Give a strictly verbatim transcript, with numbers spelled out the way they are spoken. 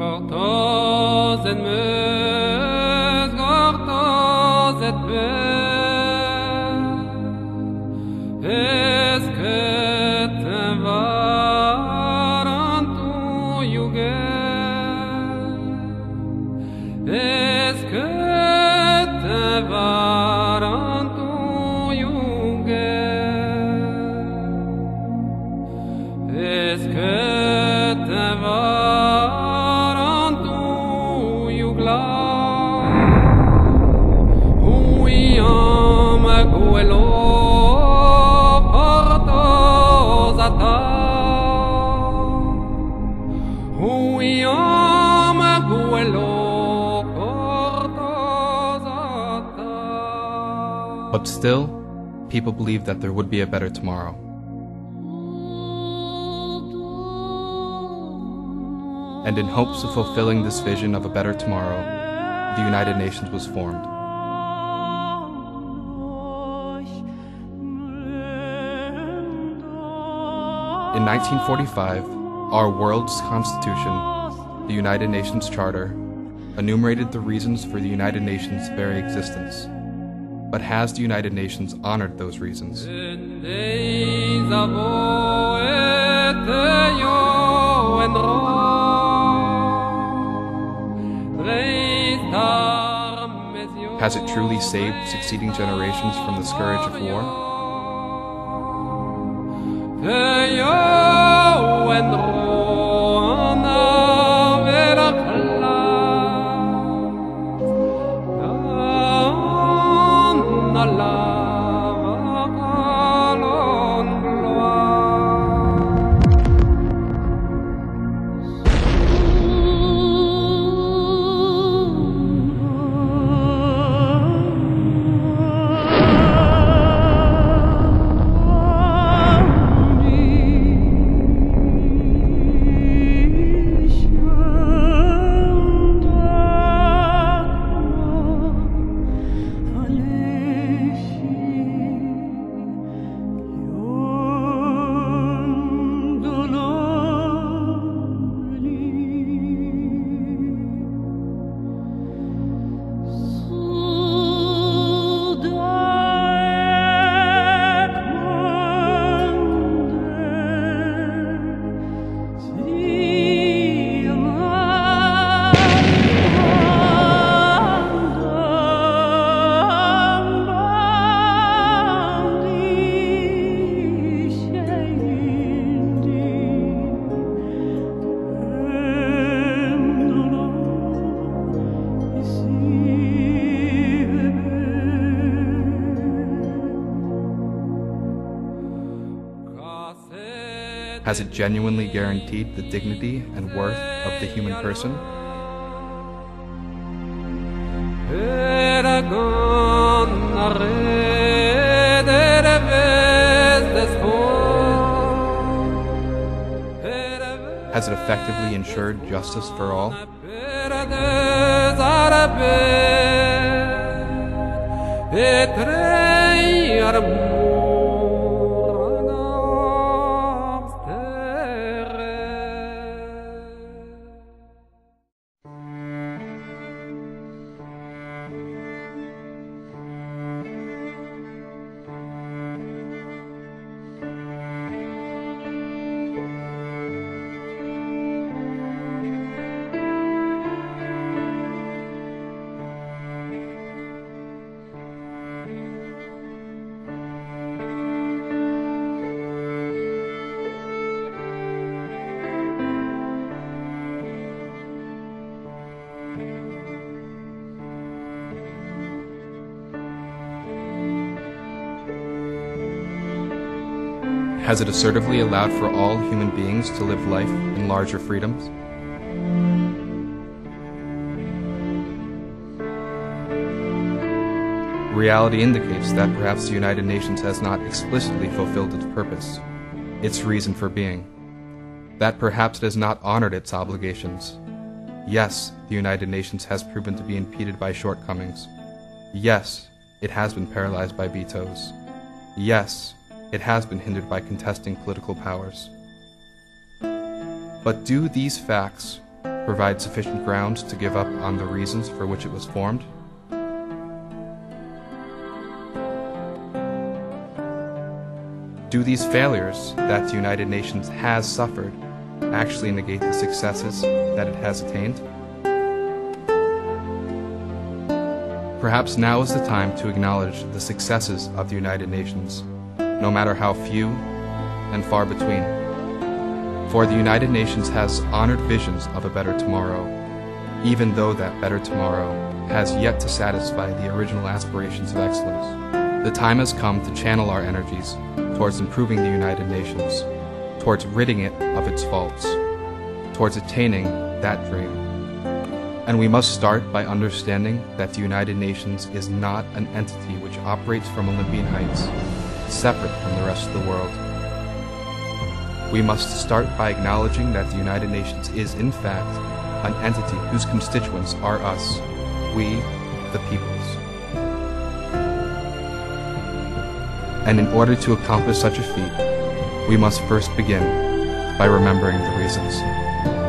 Gortoz et meus, gortoz et bel. Est-ce que t'en var en ton yugel? Est-ce que t'en var en ton yugel? Est-ce que t'en var en ton yugla? Oui, en ma guelo, portos a ta. Oui, en ma guelo, portos a ta. But still, people believed that there would be a better tomorrow. And in hopes of fulfilling this vision of a better tomorrow, the United Nations was formed. In nineteen forty-five, our world's constitution, the United Nations Charter, enumerated the reasons for the United Nations' very existence. But has the United Nations honored those reasons? Has it truly saved succeeding generations from the scourge of war? Has it genuinely guaranteed the dignity and worth of the human person? Has it effectively ensured justice for all? Has it assertively allowed for all human beings to live life in larger freedoms? Reality indicates that perhaps the United Nations has not explicitly fulfilled its purpose, its reason for being, that perhaps it has not honored its obligations. Yes, the United Nations has proven to be impeded by shortcomings. Yes, it has been paralyzed by vetoes. Yes, it has been hindered by contesting political powers. But do these facts provide sufficient ground to give up on the reasons for which it was formed? Do these failures that the United Nations has suffered actually negate the successes that it has attained? Perhaps now is the time to acknowledge the successes of the United Nations, no matter how few and far between. For the United Nations has honored visions of a better tomorrow, even though that better tomorrow has yet to satisfy the original aspirations of excellence. The time has come to channel our energies towards improving the United Nations, towards ridding it of its faults, towards attaining that dream. And we must start by understanding that the United Nations is not an entity which operates from Olympian heights, separate from the rest of the world. We must start by acknowledging that the United Nations is, in fact, an entity whose constituents are us, we, the peoples. And in order to accomplish such a feat, we must first begin by remembering the reasons.